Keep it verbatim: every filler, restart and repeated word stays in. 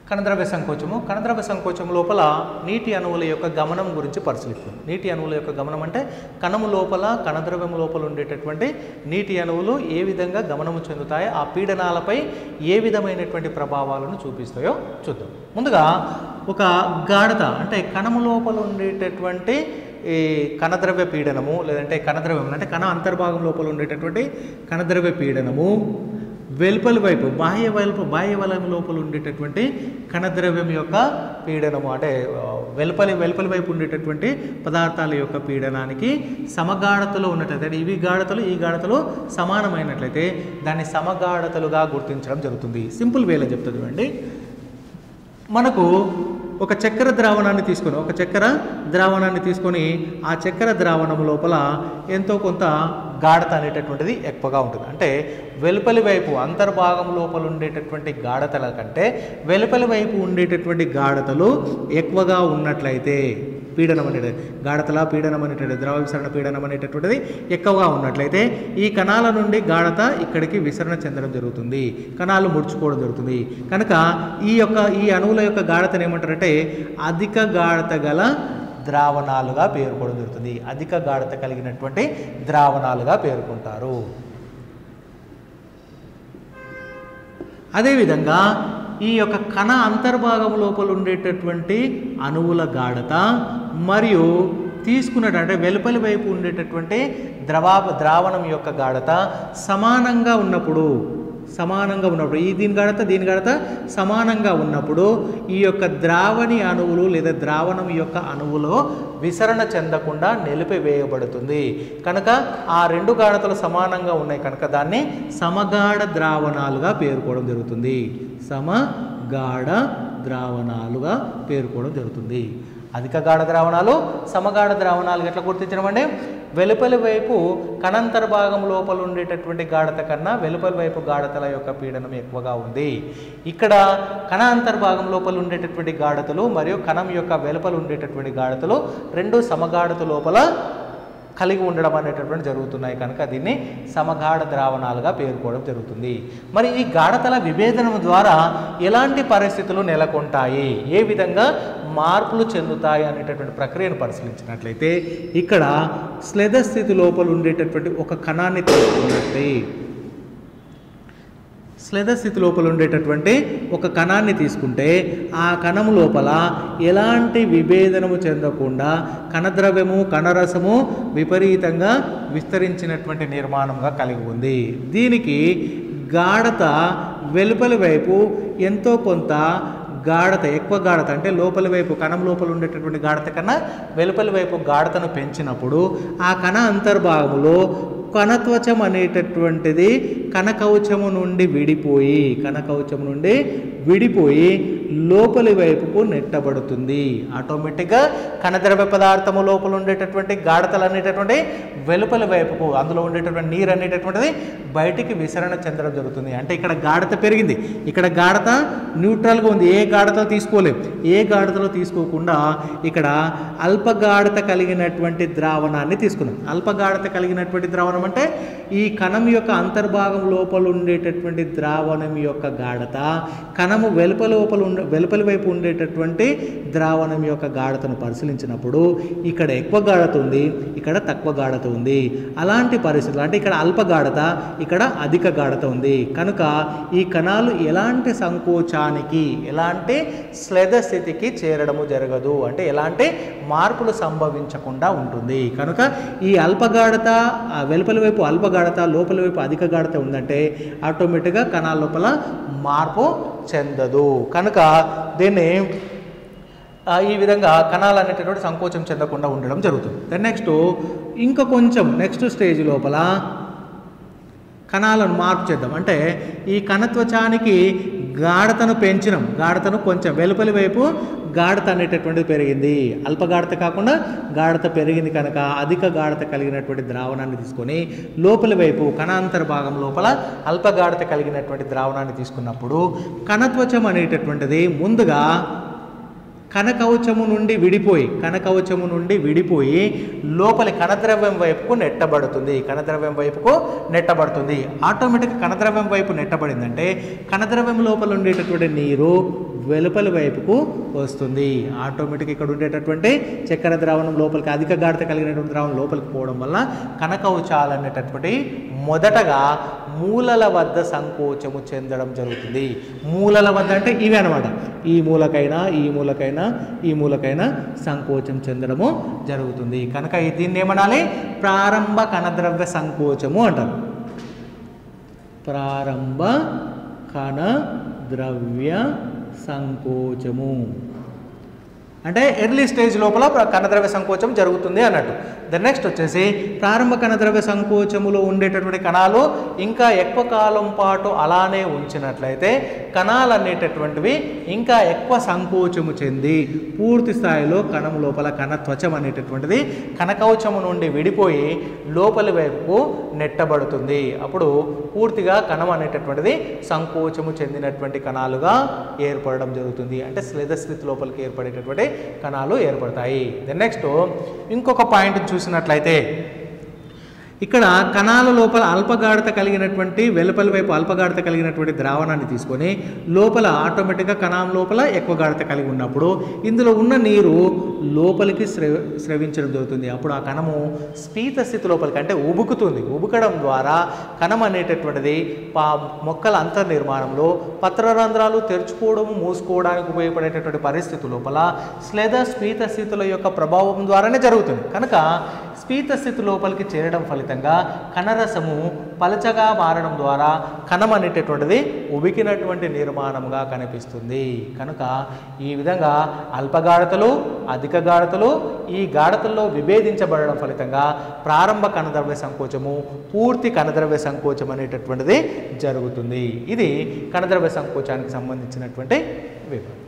కణద్రవ్య సంకోచము కణద్రవ్య సంకోచం లోపల నీటి అణువుల యొక్క గమనం గురించి పరిశీలిస్తాం. నీటి అణువుల యొక్క గమనం అంటే కణము లోపల కణద్రవ్యం లోపల ఉండేటటువంటి నీటి అణువులు ఏ విధంగా గమనము చెందుతాయో ఆ పీడనాలపై ఏ విధమైనటువంటి ప్రభావాలను చూపిస్తాయో చూద్దాం. ముందుగా ఒక గాఢత అంటే కణము లోపల ఉండేటటువంటి ఈ కణద్రవ్య పీడనము లేదంటే కణద్రవ్యం అంటే కణ అంతర్భాగం లోపల ఉండేటటువంటి కణద్రవ్య పీడనము, వెలుపలి వైపు బాహ్య వైపు బాహ్య వలయం లోపల ఉండేటటువంటి కణద్రవ్యం యొక్క పీడనము అంటే వెలుపలి వెలుపలి వైపు ఉండేటటువంటి పదార్థాల యొక్క పీడనానికి సమగాఢతలో ఉన్నట్లయితే ఇవి గాఢతలు ఈ గాఢతలు సమానమైనట్లయితే దాన్ని సమగాఢతలుగా గుర్తించడం జరుగుతుంది. సింపుల్ వేలో చెప్తుంది చూడండి. మనకు ఒక చక్కెర ద్రావణాన్ని తీసుకొని ఒక చక్కెర ద్రావణాన్ని తీసుకొని ఆ చక్కెర ద్రావణం లోపల ఎంతో కొంత గాఢత అనేటటువంటిది ఎక్కువగా ఉంటుంది. అంటే వెలుపలి వైపు అంతర్భాగం లోపల ఉండేటటువంటి గాఢతల కంటే వెలుపలి వైపు ఉండేటటువంటి గాఢతలు ఎక్కువగా ఉన్నట్లయితే పీడనం అనేది గాఢతల పీడనం అనేటువంటి ద్రవ విసరణ పీడనం అనేటటువంటిది ఎక్కువగా ఉన్నట్లయితే ఈ కణాల నుండి గాఢత ఇక్కడికి విసరణ చెందడం జరుగుతుంది, కణాలు ముడుచుకోవడం జరుగుతుంది. కనుక ఈ యొక్క ఈ అణువుల యొక్క గాఢతను ఏమంటారంటే అధిక గాఢత గల ద్రావణాలుగా పేర్కొనడం జరుగుతుంది. అధిక గాఢత కలిగినటువంటి ద్రావణాలుగా పేర్కొంటారు. అదేవిధంగా ఈ యొక్క కణ అంతర్భాగం లోపల ఉండేటటువంటి అణువుల గాఢత మరియు తీసుకున్నట్టు వెలుపలి వైపు ఉండేటటువంటి ద్రవా ద్రావణం యొక్క గాఢత సమానంగా ఉన్నప్పుడు సమానంగా ఉన్నప్పుడు ఈ దీని గాఢత దీని గాఢత సమానంగా ఉన్నప్పుడు ఈ యొక్క ద్రావణి అణువులు లేదా ద్రావణం యొక్క అణువులో విసరణ చెందకుండా నిలిపివేయబడుతుంది. కనుక ఆ రెండు గాఢతలు సమానంగా ఉన్నాయి కనుక దాన్ని సమగాఢ ద్రావణాలుగా పేర్కోవడం జరుగుతుంది. సమగాఢ ద్రావణాలుగా పేర్కోవడం జరుగుతుంది. అధిక గాఢ ద్రావణాలు సమగాఢ ద్రావణాలు ఎట్లా గుర్తించడం అంటే వెలుపలి వైపు కణంతర్భాగం లోపల ఉండేటటువంటి గాఢత కన్నా వెలుపలి వైపు గాఢతల యొక్క పీడనం ఎక్కువగా ఉంది. ఇక్కడ కణ అంతర్భాగం లోపల ఉండేటటువంటి గాఢతలు మరియు కణం యొక్క వెలుపల ఉండేటటువంటి గాఢతలు రెండు సమగాఢత లోపల కలిగి ఉండడం అనేటటువంటి జరుగుతున్నాయి కనుక దీన్ని సమగాఢ ద్రావణాలుగా పేర్కోవడం జరుగుతుంది. మరి ఈ గాఢతల విభేదనం ద్వారా ఎలాంటి పరిస్థితులు నెలకొంటాయి, ఏ విధంగా మార్పులు చెందుతాయి అనేటటువంటి ప్రక్రియను పరిశీలించినట్లయితే ఇక్కడ స్లెద స్థితి లోపల ఉండేటటువంటి ఒక కణాన్ని తీసుకున్నట్లయితే స్లెద స్థితి లోపల ఉండేటటువంటి ఒక కణాన్ని తీసుకుంటే ఆ కణము లోపల ఎలాంటి విభేదనము చెందకుండా కణద్రవ్యము కణరసము విపరీతంగా విస్తరించినటువంటి నిర్మాణంగా కలిగి ఉంది. దీనికి గాఢత వెలుపలి వైపు ఎంతో కొంత గాఢత ఎక్కువ గాఢత అంటే లోపలి వైపు కణం లోపల ఉండేటటువంటి గాఢత కన్నా వెలుపలి వైపు గాఢతను పెంచినప్పుడు ఆ కణ అంతర్భాగంలో కణత్వచం అనేటటువంటిది కణకవచము నుండి విడిపోయి కణకవచము నుండి విడిపోయి లోపలి వైపుకు నెట్టబడుతుంది. ఆటోమేటిక్గా కణద్రవ్య పదార్థము లోపల ఉండేటటువంటి గాఢతలు అనేటటువంటి వెలుపలి వైపుకు అందులో ఉండేటటువంటి నీరు అనేటటువంటిది బయటికి విసరణ చెందడం జరుగుతుంది. అంటే ఇక్కడ గాఢత పెరిగింది, ఇక్కడ గాఢత న్యూట్రల్గా ఉంది, ఏ గాఢతలో తీసుకోలేము. ఏ గాఢతలో తీసుకోకుండా ఇక్కడ అల్పగాఢత కలిగినటువంటి ద్రావణాన్ని తీసుకున్నాం. అల్పగాఢత కలిగినటువంటి ద్రావణం అంటే ఈ కణం యొక్క అంతర్భాగం లోపల ఉండేటటువంటి ద్రావణం యొక్క గాఢత కణము వెలుపల లోపల ఉండే వెలుపలి వైపు ఉండేటటువంటి ద్రావణం యొక్క గాఢతను పరిశీలించినప్పుడు ఇక్కడ ఎక్కువ గాఢత ఉంది, ఇక్కడ తక్కువ గాఢత ఉంది. అలాంటి పరిస్థితులు అంటే ఇక్కడ అల్ప గాఢత ఇక్కడ అధిక గాఢత ఉంది. కనుక ఈ కణాలు ఎలాంటి సంకోచానికి ఎలాంటి స్లెద స్థితికి చేరడము జరగదు, అంటే ఎలాంటి మార్పులు సంభవించకుండా ఉంటుంది. కనుక ఈ అల్పగాఢత వెలుపలి వైపు అల్పగాఢత లోపలి వైపు అధిక గాఢత ఉందంటే ఆటోమేటిక్గా కణాల లోపల మార్పు చెందదు. కనుక దీన్ని ఈ విధంగా కణాలు అనేటటువంటి సంకోచం చెందకుండా ఉండడం జరుగుతుంది. దెన్ నెక్స్ట్ ఇంకా కొంచెం నెక్స్ట్ స్టేజ్ లోపల కణాలను మార్పు చేద్దాం. అంటే ఈ కణత్వచానికి గాఢతను పెంచినాం, గాఢతను కొంచెం వెలుపలి వైపు గాఢత అనేటటువంటిది పెరిగింది, అల్పగాఢత కాకుండా గాఢత పెరిగింది కనుక అధిక గాఢత కలిగినటువంటి ద్రావణాన్ని తీసుకొని లోపలి వైపు కణాంతర భాగం లోపల అల్పగాఢత కలిగినటువంటి ద్రావణాన్ని తీసుకున్నప్పుడు కణత్వచం అనేటటువంటిది ముందుగా కణకవచము నుండి విడిపోయి కణకవచము నుండి విడిపోయి లోపలి కణద్రవ్యం వైపుకు నెట్టబడుతుంది కణద్రవ్యం వైపుకు నెట్టబడుతుంది ఆటోమేటిక్గా కణద్రవ్యం వైపు నెట్టబడిందంటే కణద్రవ్యం లోపల ఉండేటటువంటి నీరు వెలుపలి వైపుకు వస్తుంది. ఆటోమేటిక్ ఇక్కడ ఉండేటటువంటి చక్కెర ద్రావణం లోపలికి, అధిక గాఢత కలిగినటువంటి ద్రావణం లోపలికి పోవడం వల్ల కణకవచాలు అనేటటువంటి మొదటగా మూలల వద్ద సంకోచము చెందడం జరుగుతుంది. మూలల వద్ద అంటే ఇవి అనమాట. ఈ మూలకైనా ఈ మూలకైనా ఈ మూలకైనా సంకోచం చెందడము జరుగుతుంది. కనుక దీన్ని ఏమనాలి? ప్రారంభ కణద్రవ్య సంకోచము అంటారు. ప్రారంభ కణ ద్రవ్య సంకోచము అంటే ఎర్లీ స్టేజ్ లోపల కణద్రవ్య సంకోచం జరుగుతుంది అన్నట్టు. ద నెక్స్ట్ వచ్చేసి ప్రారంభ కణద్రవ్య సంకోచములో ఉండేటటువంటి కణాలు ఇంకా ఎక్కువ కాలం పాటు అలానే ఉంచినట్లయితే కణాలు అనేటటువంటివి ఇంకా ఎక్కువ సంకోచము చెంది పూర్తి స్థాయిలో కణం లోపల కణ త్వచం అనేటటువంటిది కణకవచము నుండి విడిపోయి లోపలి వైపుకు నెట్టబడుతుంది. అప్పుడు పూర్తిగా కణం అనేటటువంటిది సంకోచము చెందినటువంటి కణాలుగా ఏర్పడడం జరుగుతుంది. అంటే స్లెదస్థితి లోపలికి ఏర్పడేటటువంటి కణాలు ఏర్పడతాయి. దెన్ నెక్స్ట్ ఇంకొక పాయింట్ చూసినట్లయితే ఇక్కడ కణాల లోపల అల్పగాఢత కలిగినటువంటి వెలుపలి వైపు అల్పగాఢత కలిగినటువంటి ద్రావణాన్ని తీసుకొని లోపల ఆటోమేటిక్గా కణం లోపల ఎక్కువ గాఢత కలిగి ఉన్నప్పుడు ఇందులో ఉన్న నీరు లోపలికి స్రవ స్రవించడం జరుగుతుంది. అప్పుడు ఆ కణము స్ఫీత స్థితి లోపలికి అంటే ఉబుకుతుంది. ఉబుకడం ద్వారా కణం అనేటటువంటిది పా మొక్కల అంతర్నిర్మాణంలో పత్రరంధ్రాలు తెరుచుకోవడము మూసుకోవడానికి ఉపయోగపడేటటువంటి పరిస్థితి లోపల లేదా స్ఫీత స్థితుల యొక్క ప్రభావం ద్వారానే జరుగుతుంది. కనుక స్ఫీత స్థితి లోపలికి చేరడం ఫలితంగా కణరసము పలచగా మారడం ద్వారా కణం అనేటటువంటిది ఉబికినటువంటి నిర్మాణంగా కనిపిస్తుంది. కనుక ఈ విధంగా అల్పగాఢతలు, అధిక గాఢతలు, ఈ గాఢతల్లో విభేదించబడడం ఫలితంగా ప్రారంభ కణద్రవ్య సంకోచము, పూర్తి కణద్రవ్య సంకోచం అనేటటువంటిది జరుగుతుంది. ఇది కణద్రవ్య సంకోచానికి సంబంధించినటువంటి వివరణ.